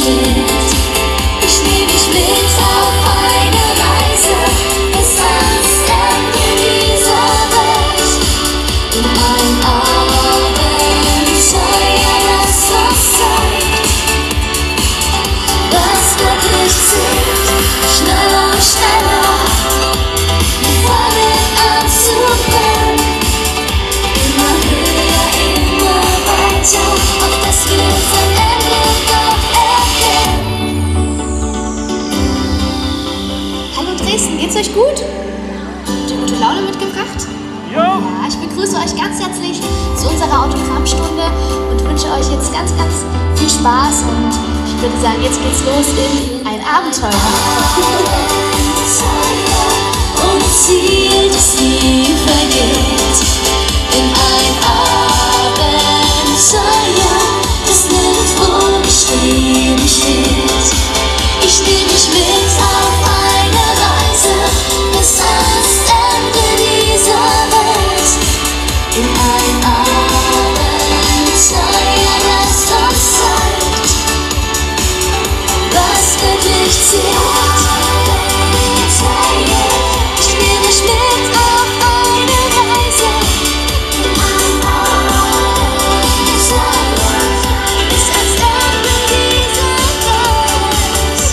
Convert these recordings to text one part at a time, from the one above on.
mit. Ich nehm dich mit auf eine Reise bis ans Ende dieser Welt. In ein Abenteuer, das uns zeigt, was wirklich zählt. Schneller und schneller, wir fangen an zu brennen. Immer höher, immer weiter, auf das wir unser Ende doch erkennen. Hallo Dresden, geht's euch gut? Habt ihr gute Laune mitgebracht? Jo! Ja, ich begrüße euch ganz herzlich zu unserer Autogrammstunde und wünsche euch jetzt ganz, ganz viel Spaß und ich würde sagen, jetzt geht's los in ein Abenteuer. Ohne Ziel, das nie vergeht. In ein Abenteuer, das nirgendwo geschrieben steht. Ich nehm dich mit auf eine Reise bis ans Ende dieser Welt. In ein Abenteuer, das uns zeigt, was wirklich zählt. Ich nehm dich mit auf eine Reise. In ein Abenteuer bis ans Ende dieser Welt.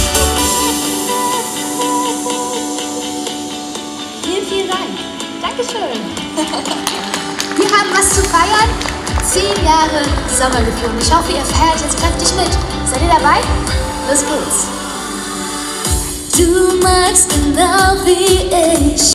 Vielen, vielen Dank. Dankeschön. Wir haben was zu feiern. 10 Jahre Sommergefühl. Ich hoffe, ihr feiert jetzt kräftig mit. Seid ihr dabei? Los geht's. Du magst genau wie ich